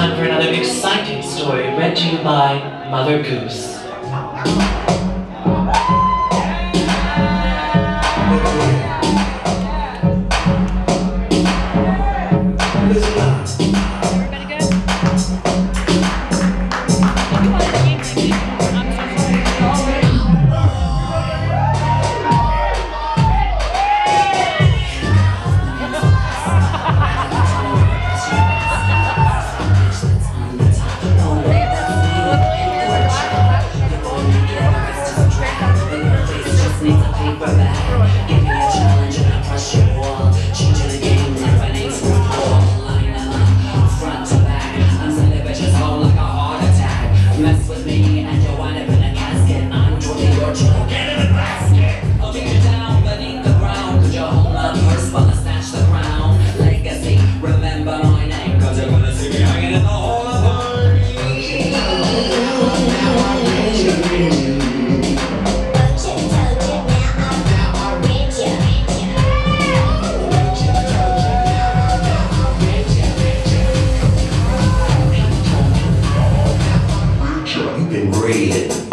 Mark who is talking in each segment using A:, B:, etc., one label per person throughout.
A: time for another exciting story read to you by Mother Goose.
B: Give me a challenge and I crush your wall. Changing the game like my name's Rupaul. Line them up, front to back. I'm sending bitches home like a heart attack. Mess with me and you'll wind up in a casket. I'm totally your chill. Get in the basket. I'll take you down beneath the ground. Cause you're holding up purse while I snatch the crown. Legacy, remember my name. Cause you're gonna see me hanging in the hall of fame. Rated.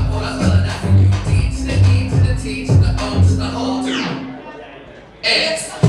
B: X